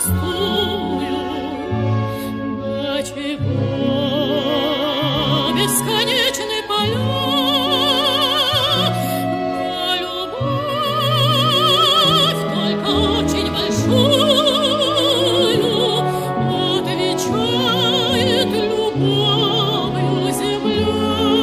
пустую, до чего бесконечны поля, на любовь только очень большую отвечает любовью земля.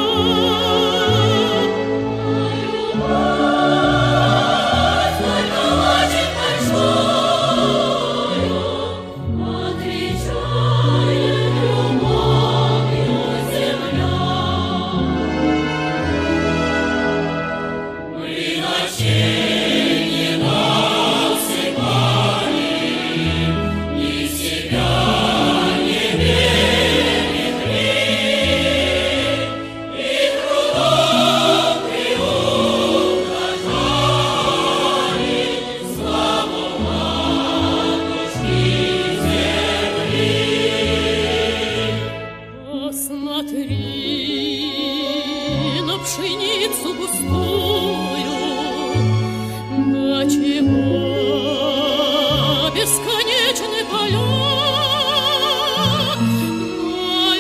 Посмотри на пшеницу густую, до чего бесконечны поля, на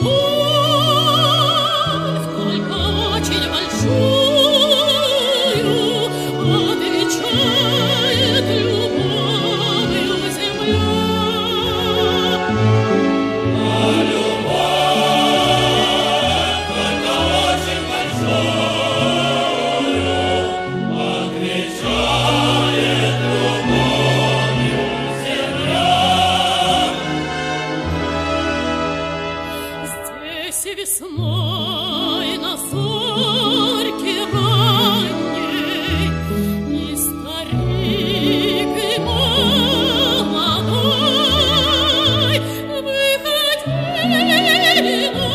любовь только очень большую отвечает любовью земля. Весной на зорьке ранней и старик, и молодой выходили на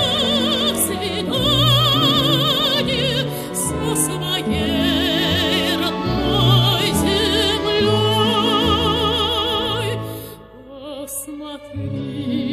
свидание со своей родной землей. Посмотри